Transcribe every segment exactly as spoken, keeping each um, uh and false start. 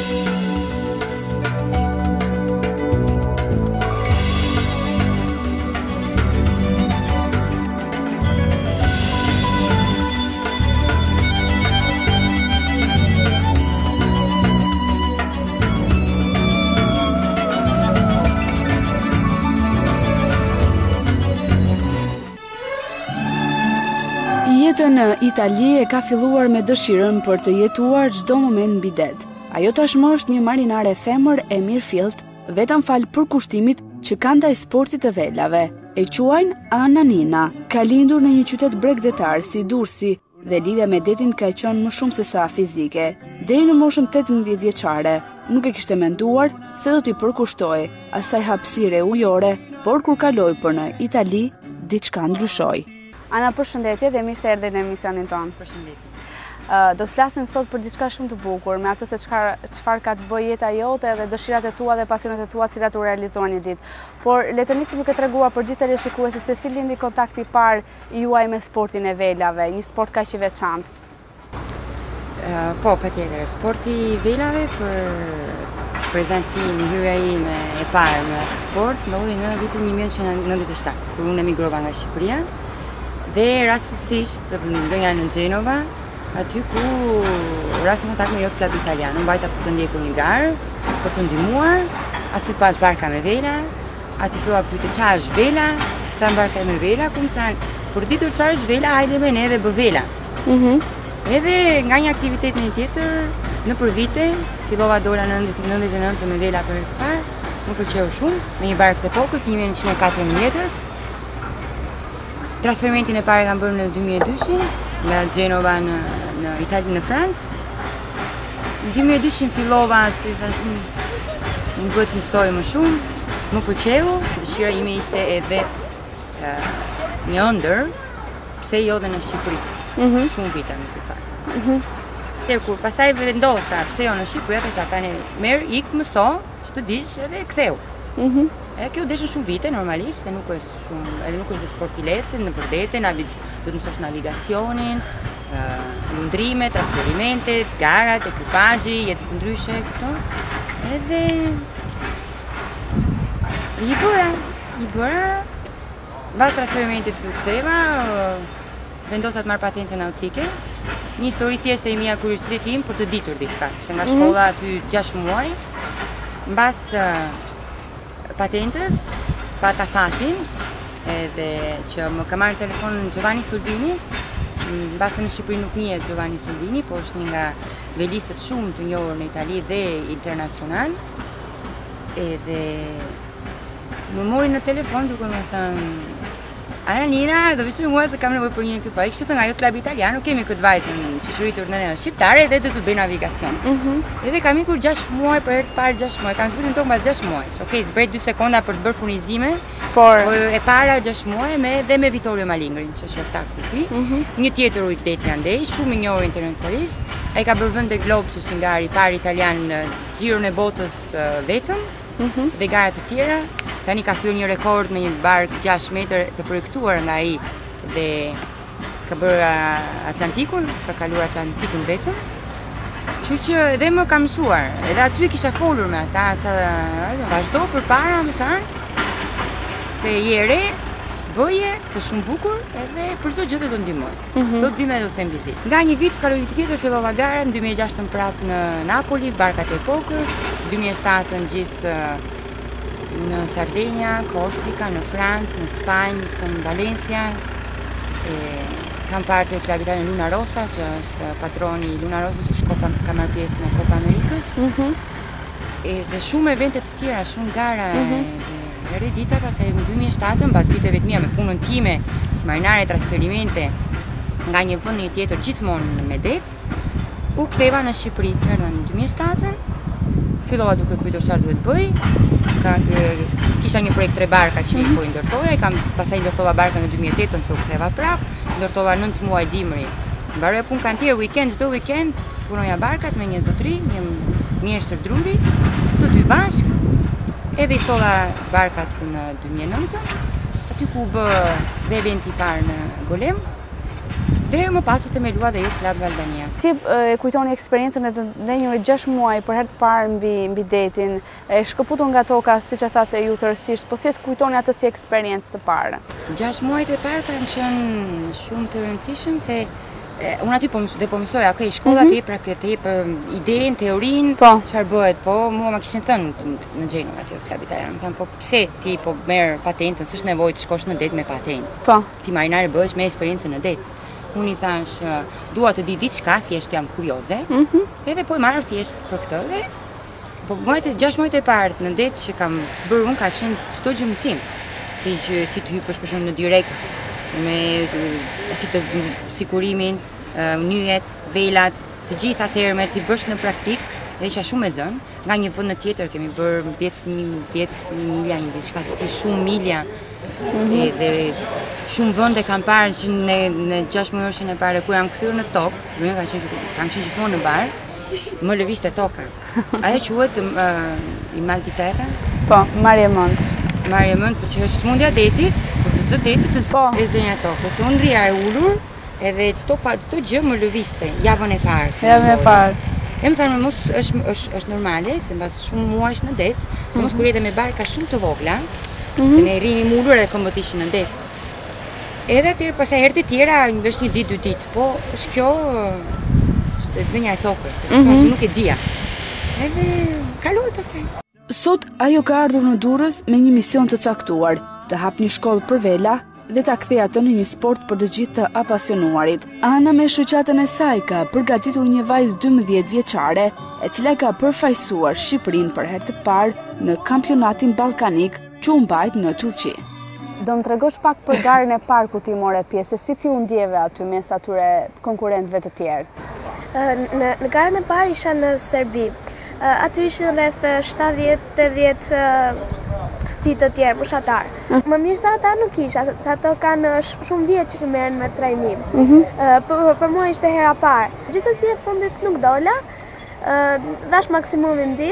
Jeta në Itali e ka filluar me dëshirën për të jetuar çdo moment mbi det. Ajo tashmë është një marinare femër e mirëfillt, vetëm fal përkushtimit që ka ndaj sportit të velave. E quajnë Ananina. Ka lindur në një qytet bregdetar si Durrësi dhe lidhja me detin ka qenë më shumë se sa fizike. Deri në moshën tetëmbëdhjetë vjeçare, nuk e kishte menduar se do t'i përkushtojë asaj hapësire ujore, por kur kaloi për në Itali, diçka ndryshoi. Ana, përshëndetje dhe mirë se erdhe në emisionin tonë. Përshëndetje. Uh, do të flasim sot për diçka shumë të bukur, me atë se çfarë ka të bëjë jeta jote dhe dëshirat e tua dhe pasionet e tua të cilat u realizuan një ditë. Por le të nisim duke treguar për gjithë teleshikuesit se si lindi kontakti i parë juaj me sportin e velave, një sport kaq i veçantë. Uh, po, patjetër, sporti i velave për prezantimi, hyrja ime e parë në atë sport ndodhi në vitin një mijë nëntëqind e nëntëdhjetë e shtatë, kur unë emigrova nga Shqipëria. Dhe rastësisht ndonja në Gjenova, aty ku rasti kontakt me Yacht Club Italiano, mbajta për të ndjekur një garë, për të ndihmuar, aty pas barka me vela, aty fillova pyetje çfarë është vela, çfarë barka me vela, ku më thanë, për ditur çfarë është vela, hajde me ne dhe bë vela. Mhm. Edhe nga një aktivitet në një tjetër, nëpër vite, fillova dola në nëntëdhjetë e nëntë me vela për herë të parë, më pëlqeu shumë, me një barkë të tokës, një mijë nëntëqind e katërmbëdhjetë. Transferimentin e parë kam bërë në dy mijë e dyshim, nga Gjenova në, në Itali në Francë. Në dy mijë e dyshim fillova të më duhet të mësoj më shumë, më pëlqeu, dëshira ime ishte edhe uh, një ëndër, pse jo dhe në Shqipëri. Mhm. Shumë vite më të parë. Mhm. Te kur pastaj vendosa pse jo në Shqipëri, thashë tani merr ik mëso, që të dish edhe ktheu. Mhm. E kjo deshën shumë vite normalisht, se nuk është shumë, edhe nuk është dhe sport i lehtë, në përdete, na do të mësosh navigacionin, uh, lundrimet, transferimentet, garat, ekipazhi, jetë ndryshe këto. Edhe i bëra, i bëra, mbas transferimentit të ktheva, uh, vendosa të marr patentën nautike. Një histori thjesht e mia kurioziteti im për të ditur diçka, se nga shkolla aty gjashtë muaj, mbas uh, patentës, pata fatin, edhe që më ka marrë telefon Giovanni Soldini, mbase në Shqipëri nuk njihet Giovanni Soldini, por është një nga velistët shumë të njohur në Itali dhe internacional. Edhe më mori në telefon duke më thënë Ananina, do vish me mua se kam nevojë për një ekipazh. Kishte nga Yacht Club Italiano, kemi këtë vajzën që shuritur në ne shqiptare dhe do të bëj navigacion. Mhm. Edhe kam ikur gjashtë muaj për herë të parë gjashtë muaj. Kam zbritur tokë mbas gjashtë muaj. Okej, zbret dy sekonda për të bërë furnizime, por e para gjashtë muaj me dhe me Vittorio Malingrin, që është ortak i tij. Mhm. Një tjetër u ikdeti andej, shumë i njohur internacionalisht. Ai ka bërë vend e glob, që është një garë i parë italian në Giron e botës uh, vetëm. Mhm. Dhe garat e tjera. Tani ka thyer një rekord me një barkë gjashtë metër të projektuar nga ai dhe ka bërë Atlantikun, ka kaluar Atlantikun vetëm. Kështu që edhe më ka mësuar, edhe aty kisha folur me ata, vazhdo përpara, më thanë, se je re, bëje, se shumë bukur, edhe për çdo gjë do ndihmoj. Mhm. Do të vim edhe do të them vizit. Nga një vit kaloi tjetër, fillova gara në dy mijë e gjashtën prapë në Napoli, barkat e epokës, dy mijë e shtatën gjithë në Sardegna, Korsika, në Francë, në Spanjë, në Valencia. E, kam parë të Club Italiano Luna Rossa, që është patroni Luna Rossa, që Copa, ka marrë pjesë në Copa Amerikës. Mhm. E, dhe shumë evente të tjera, shumë gara. Mhm. E, Heredita, pastaj në dy mijë e shtatën, pas viteve të mia me punën time, si marinare transferimente nga një vend në një tjetër gjithmonë me det, u ktheva në Shqipëri. Erdha në dy mijë e shtatën, fillova duke kujtur çfarë duhet bëj. Ka kisha një projekt tre barka që mm-hmm. po i ndërtoja, kam pastaj ndërtova barkën në dy mijë e tetën se u ktheva prap, ndërtova nëntë muaj dimri. Mbaroj punë kantier, weekend, çdo weekend punoja barkat me një zotëri, një mjeshtër druri, të dy bashkë. Edhe i solla barkat në dy mijë e nëntën, aty ku bë dhe eventi i parë në Golem. Dhe më pas u themelua dhe Youth Club Albania. Ti e kujtoni eksperiencën e të ndenjurit gjashtë muaj për herë të parë mbi mbi detin, e shkëputur nga toka, siç e thatë ju tërësisht, po si e kujtoni atë si eksperiencë të parë? Gjashtë muajt e parë kanë qenë shumë të rëndësishëm se e, unë aty po dhe po mësoja, okay, shkolla mm -hmm. ti pra të jep idenë, teorinë, çfarë bëhet, po mua ma kishin thënë në Gjenova aty në Italian, më thanë po pse ti po merr patentën, s'është nevojë të shkosh në det me patentë. Po. Ti marinare bëhesh me eksperiencën në det. Unë i thash, dua të di diçka, thjesht jam kurioze, mm -hmm. edhe po i marrë thjesht për këtë dhe po muajt e gjashtë muajt e parë në det që kam bërë unë ka qenë çdo gjë mësim. Si që si të hypësh për shembull në direkt me si të sigurimin, nyjet, velat, të gjitha termet i bësh në praktik dhe isha shumë e zënë. Nga një vend në tjetër kemi bërë dhjetë milja, një diçka të tillë, shumë milja. Mm -hmm. Dhe shumë vende kam parë që në në gjashtë muajshin e parë kur jam kthyer në tokë, unë kam qenë kam qenë gjithmonë në bar, më lëvizte toka. Ajo quhet uh, i mal di terra. Po, marrje mend. Marrje mend, por që është smundja detit, por të zë detit të po. E zënja tokës. Unë rria e ulur, edhe çdo pa çdo gjë më lëvizte javën e parë. Javën e parë. E më thanë, mos është është është normale, se mbas shumë muajsh në det, se mos kur jete me barka shumë të vogla, mm -hmm. se ne rrimi mulur edhe kombët ishin në det. Edhe atëherë pastaj herë të tjera, është një ditë, dy ditë, po është kjo është zënja e tokës, mm -hmm. nuk e dija. Edhe kaloi pastaj. Sot ajo ka ardhur në Durrës me një mision të caktuar, të hap një shkollë për vela dhe ta kthejë atë në një sport për të gjithë të apasionuarit. Ana me shoqatën e saj ka përgatitur një vajzë dymbëdhjetë vjeçare, e cila ka përfaqësuar Shqipërinë për herë të parë në kampionatin ballkanik që u mbajt në Turqi. Do më tregosh pak për garën e parë ku ti more pjesë, si ti u ndjeve aty mes atyre konkurrentëve të tjerë? Në, në garën e parë isha në Serbi. Aty ishin rreth shtatëdhjetë tetëdhjetë fëmijë të tjerë, fushatar. Më mirë se ata nuk isha, se ato kanë shumë vjet që merren me trajnim. Mm -hmm. Për, për mua ishte hera parë. Gjithsesi e fundit nuk dola, dhash maksimumin tim.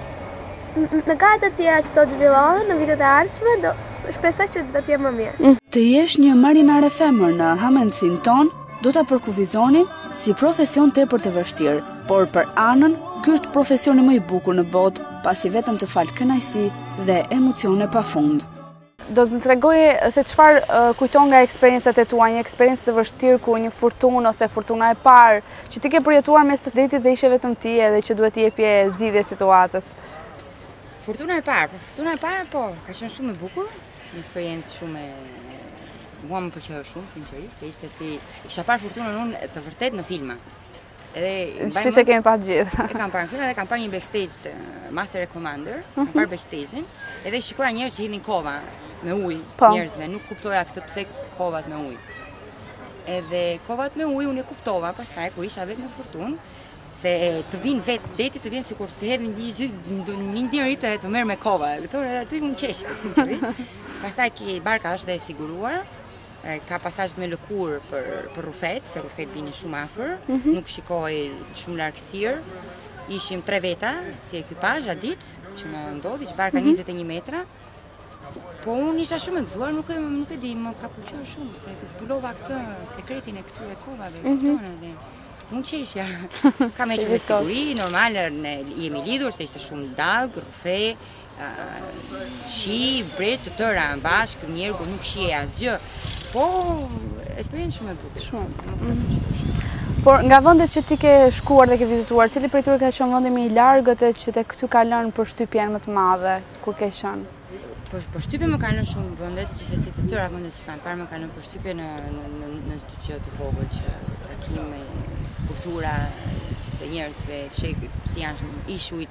Në garat e tjera që do të zhvillohen në vitet e ardhshme, do shpresoj që do të jem më mirë. Mm. Të jesh një marinare femër në hamendësinë tonë, do ta përkufizoni si profesion tepër të vështirë, por për Anën, ky është profesioni më i bukur në botë, pasi vetëm të fal kënaqësi dhe emocione pafund. Do të më tregoje se çfarë uh, kujton nga eksperiencat e tua, një eksperiencë të vështirë ku një furtunë ose furtuna e parë, që ti ke përjetuar mes të detit dhe ishe vetëm ti edhe që duhet të jepje zgjidhje situatës. Furtuna e parë, po furtuna e parë po, ka qenë shumë e bukur, një eksperiencë shumë e mua më pëlqeu shumë, sinqerisht, se ishte si kisha parë furtunën unë të vërtet në filma. Edhe siç e kemi parë gjithë. E kam parë në film edhe kam parë një backstage të Master and Commander, kam parë backstage-in, edhe shikoja njerëz që hidhin kova me ujë, njerëzve, nuk kuptoja këtë pse kovat me ujë. Edhe kovat me ujë unë e kuptova pastaj kur isha vetë në furtunë, se të vinë vetë deti të vinë sikur të hedhin një gjë një njëri të të merr me kova. Këto aty unë qesh, sinqerisht. Pastaj ki barka është dhe e siguruar. Ka pasazh me lëkurë për për rufet, se rufet bini shumë afër, mm -hmm. nuk shikoi shumë largësirë. Ishim tre veta si ekipazh atë ditë që na ndodhi, që barka mm -hmm. njëzet e një metra. Po unë isha shumë e gëzuar, nuk e nuk e di, më ka pëlqyer shumë se zbulova këtë sekretin e këtyre kovave mm -hmm. këtona dhe unë qeshja. Kam hequr me siguri, normal ne jemi lidhur se ishte shumë dallg, rufe, uh, shi, brez të tëra bashkë, njerëgu nuk shihej asgjë. Po, eksperiencë shumë e bukur. Shumë. Mm -hmm. Por nga vendet që ti ke shkuar dhe ke vizituar, cili prej tyre ka qenë vendi më i largët e që tek ty ka lënë përshtypjen më të madhe kur ke qenë? Për përshtypje më kanë lënë shumë vende, siç si të tëra vendet që kanë parë më kanë lënë përshtypje në në në çdo gjë të vogël që takime, kultura të njerëzve, të shek si janë ishujt.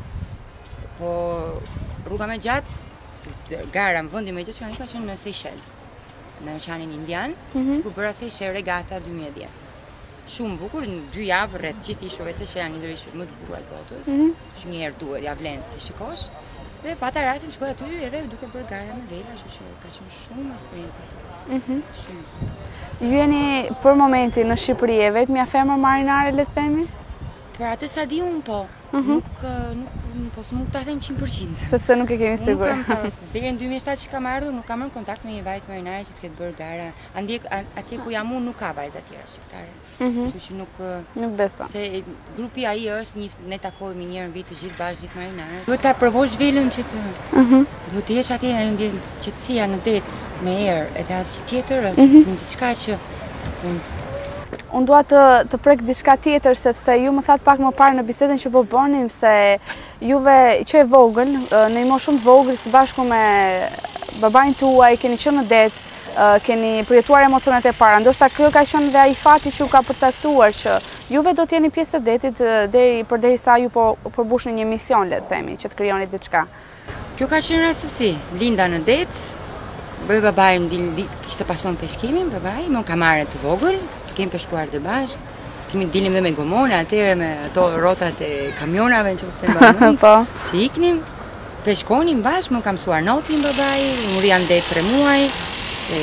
Po rruga më gjatë, gara në vendi më gjatë që kanë qenë në Seychelles, në Oqeanin Indian, mm -hmm. ku bëra Seychelles regata dy mijë e dhjetë. Shumë bukur, në dy javë rreth gjithë ishujve Seychelles janë një ndër ishujt më të bukur të botës. Mm -hmm. Që një herë duhet, ja vlen të shikosh. Dhe pata rastin shkoj aty edhe duke bërë gara me vela, kështu që ka qenë shumë eksperiencë. Mm -hmm. Shumë. Ju jeni për momentin në Shqipëri e vetmja femër marinare, le të themi? Për atë sa di unë po, nuk, nuk, po së nuk ta them cent përqind. Sepse nuk e kemi sigur. Unë kam pas, deri në dy mijë e shtatë që kam ardhur, nuk kam marrë kontakt me një vajzë marinare që të ketë bërë gara. Andje atje ku jam unë nuk ka vajza tjera shqiptare. Kështu që nuk nuk beson. Se grupi ai është një, ne takohemi një herë në vit të gjithë bashkë gjithë marinare. Duhet ta provosh velën që të duhet të jesh atje në ndjen qetësia në det me erë, edhe asgjë tjetër është diçka që Unë dua të, të prek diçka tjetër, sepse ju më thatë pak më parë në bisedën që po bënim se juve që e vogël, në një moshë shumë vogël, së bashku me babain tuaj, keni qenë në det, keni përjetuar emocionet e para. Ndoshta kjo ka qenë dhe ai fati që u ka përcaktuar që juve do të jeni pjesë e detit deri përderisa ju po përbushni një mision, le të themi, që të krijoni diçka. Kjo ka qenë rastësi. Linda në det, bëj babai më kishte pasion peshkimin, babai më ka marrë të vogël. Kemi peshkuar të bashkë, kemi dilim dhe me gomone, atëre me ato rotat e kamionave që se më po. Që iknim, peshkonim bashkë, më kam mësuar notin babai, më ri ande tre muaj, e,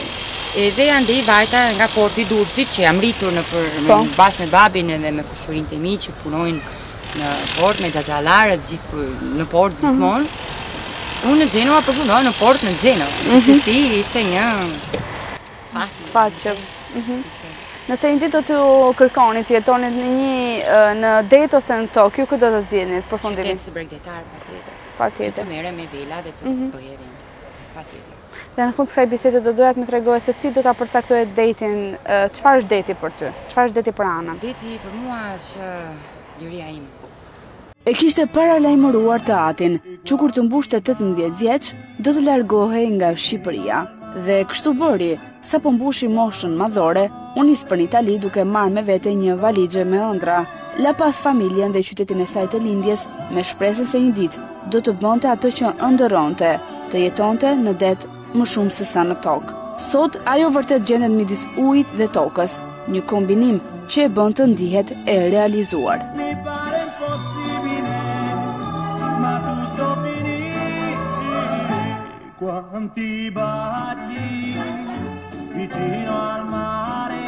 edhe ande i vajta nga porti i Durrësit që jam rritur në për, me, bashkë me babin edhe me kushurinë e mi që punojnë në port me xhaxhallarët gjithë në port gjithmonë. Unë në Gjenova përfundova në port në Gjenova. Si ishte një fat. Fat që. Nëse një ditë do të kërkoni të jetonit në një në det ose në tokë, ju këtë do të zgjidhni përfundimisht? Qytet bregdetar, patjetër. Patjetër. Që të merrem me vela dhe të bëhej rend. Patjetër. Dhe në fund të kësaj bisede do doja të më tregoje se si do ta përcaktoje detin, çfarë është deti për ty? Çfarë është deti për Anën? Deti për mua është liria ime. E kishte paralajmëruar të atin që kur të mbushte tetëmbëdhjetë vjeç do të largohej nga Shqipëria. Dhe kështu bëri, sa po mbushi moshën madhore, u nis për Itali duke marrë me vete një valixhe me ëndra. La pas familjen dhe qytetin e saj të lindjes, me shpresën se një ditë do të bënte atë që ëndërronte, të jetonte në det më shumë se sa në tokë. Sot ajo vërtet gjendet midis ujit dhe tokës, një kombinim që e bën të ndihet e realizuar. Quanti baci vicino al mare